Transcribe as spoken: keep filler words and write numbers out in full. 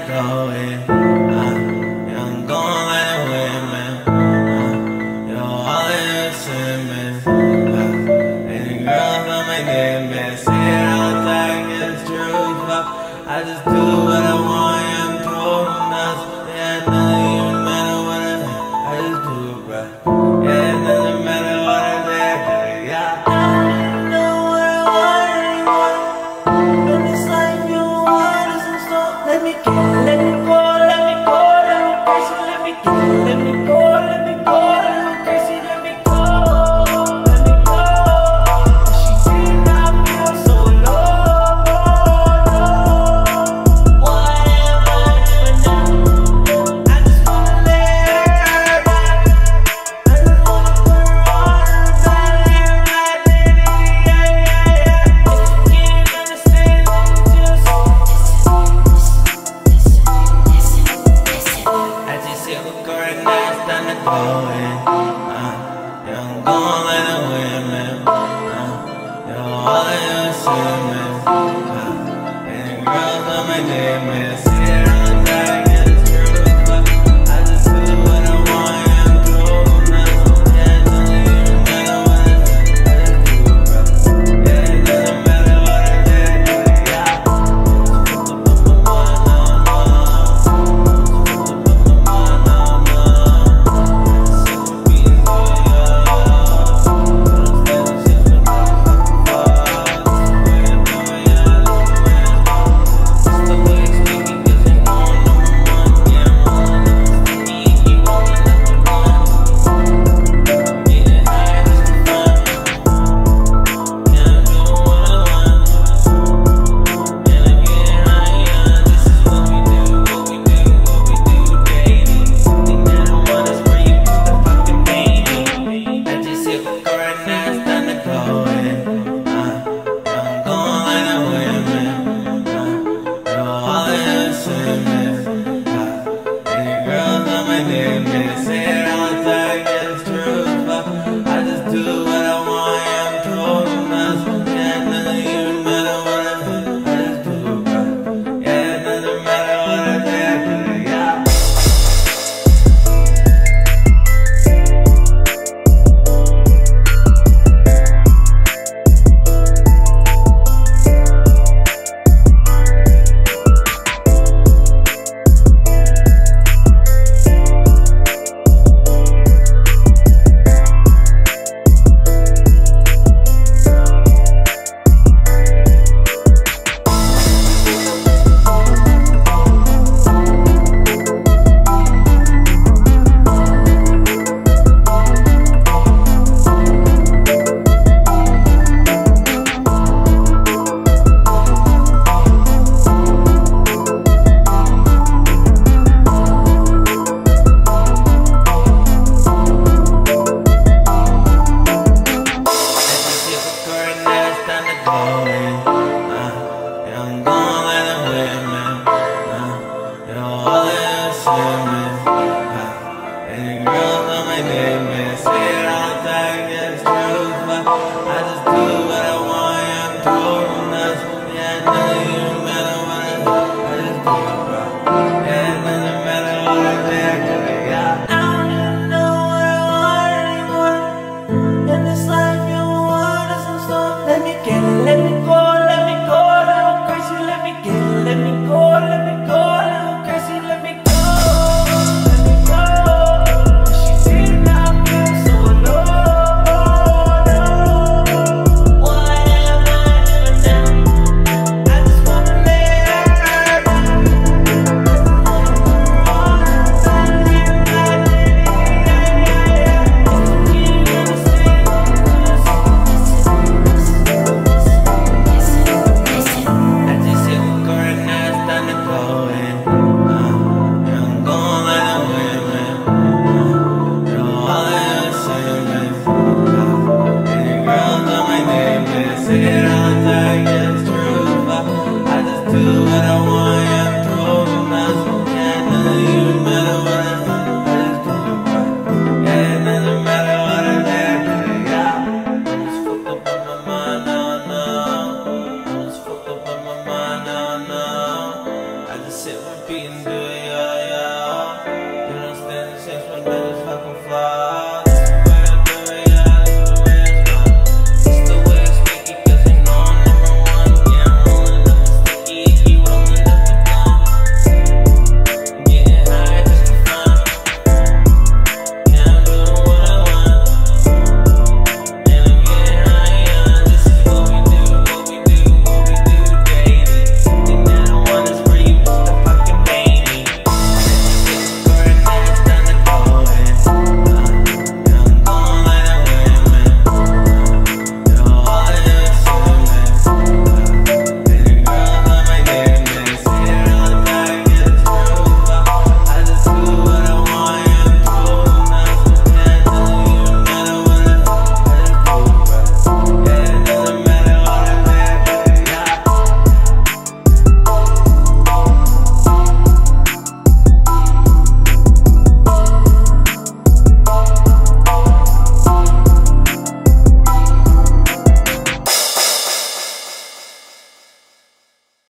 going. Uh, yeah, I'm going like a women. Uh, yo, all of you swimming. Uh, and the girls on my name, man. Say it all the time, it's true. But I just do what I want, yeah, I'm told enough. Yeah, it doesn't even matter what I do. I just do it, bruh. Yeah, it doesn't matter what I say, yeah. I don't know what I want anymore. In this life, you want us and stop. Let me go, let me go, let me go, let me crazy, let me go, let me go, let me go, let me crazy, let me go, let me go. She did not feel so low. What am I doing now? I just wanna let her back. I just wanna put her on her body and ride it, yeah, yeah, yeah. If you can't understand, just I just hit a girl and now it's time to go in. Uh, yeah, I'm going like the women. Uh, yo, all of you swimming. Uh, and the girls on my name, man. Say it all the time, yeah, it's true. But I just do what I want, yeah, I'm doing nothing. Yeah, it doesn't even matter what I do. I just do it, bro. Yeah, it doesn't matter what I do. Yeah. Just put my mind on, beating, dude.